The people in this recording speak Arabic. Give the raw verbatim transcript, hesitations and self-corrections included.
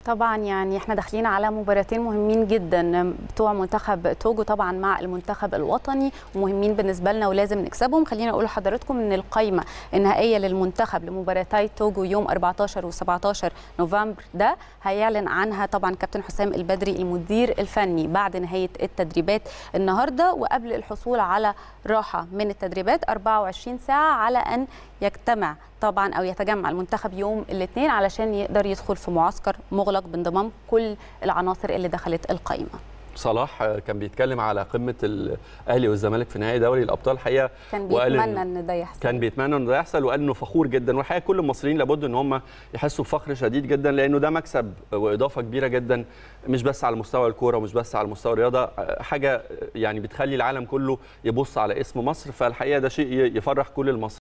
طبعا يعني احنا داخلين على مباراتين مهمين جدا بتوع منتخب توجو طبعا مع المنتخب الوطني، ومهمين بالنسبه لنا ولازم نكسبهم. خلينا اقول لحضراتكم ان القائمه النهائيه للمنتخب لمباراتي توجو يوم أربعتاشر وسبعتاشر نوفمبر ده هيعلن عنها طبعا كابتن حسام البدري المدير الفني بعد نهايه التدريبات النهارده، وقبل الحصول على راحه من التدريبات أربعة وعشرين ساعه على ان يجتمع طبعا او يتجمع المنتخب يوم الاثنين علشان يقدر يدخل في معسكر مغلق بانضمام كل العناصر اللي دخلت القائمه. صلاح كان بيتكلم على قمه الاهلي والزمالك في نهائي دوري الابطال الحقيقه، كان بيتمنى ان ده يحصل كان بيتمنى ان ده يحصل وقال انه فخور جدا، والحقيقه كل المصريين لابد ان هم يحسوا بفخر شديد جدا، لانه ده مكسب واضافه كبيره جدا مش بس على مستوى الكوره ومش بس على مستوى الرياضه، حاجه يعني بتخلي العالم كله يبص على اسم مصر، فالحقيقه ده شيء يفرح كل المصريين.